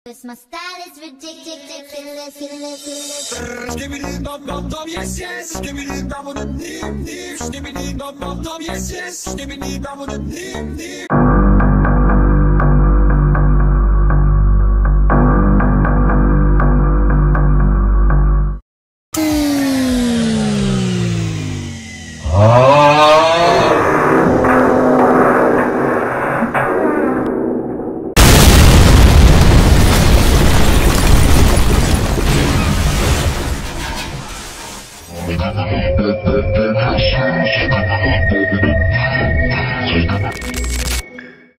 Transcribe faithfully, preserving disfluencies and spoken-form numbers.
My style is ridiculous, ridiculous. Skibbidi dum dum dum, yes yes. Skibbidi dum dum dim dim. Skibbidi dum dum dum, yes yes. Skibbidi dum dum dim dim.